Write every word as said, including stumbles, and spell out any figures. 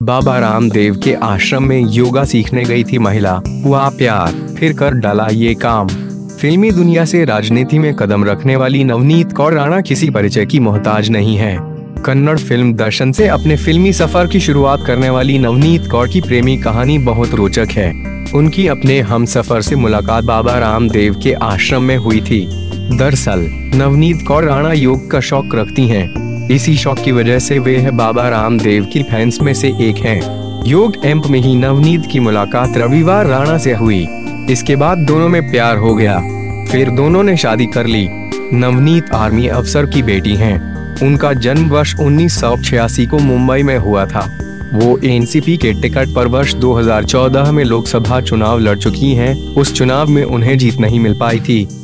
बाबा रामदेव के आश्रम में योगा सीखने गई थी महिला, हुआ प्यार, फिर कर डाला ये काम। फिल्मी दुनिया से राजनीति में कदम रखने वाली नवनीत कौर राणा किसी परिचय की मोहताज नहीं है। कन्नड़ फिल्म दर्शन से अपने फिल्मी सफर की शुरुआत करने वाली नवनीत कौर की प्रेमी कहानी बहुत रोचक है। उनकी अपने हमसफर से मुलाकात बाबा रामदेव के आश्रम में हुई थी। दरअसल नवनीत कौर राणा योग का शौक रखती हैं। इसी शौक की वजह से वे है बाबा रामदेव की फैंस में से एक हैं। योग कैंप में ही नवनीत की मुलाकात रविवार राणा से हुई। इसके बाद दोनों में प्यार हो गया, फिर दोनों ने शादी कर ली। नवनीत आर्मी अफसर की बेटी हैं। उनका जन्म वर्ष उन्नीस सौ छियासी को मुंबई में हुआ था। वो एनसीपी के टिकट पर वर्ष दो हज़ार चौदह में लोकसभा चुनाव लड़ चुकी हैं। उस चुनाव में उन्हें जीत नहीं मिल पाई थी।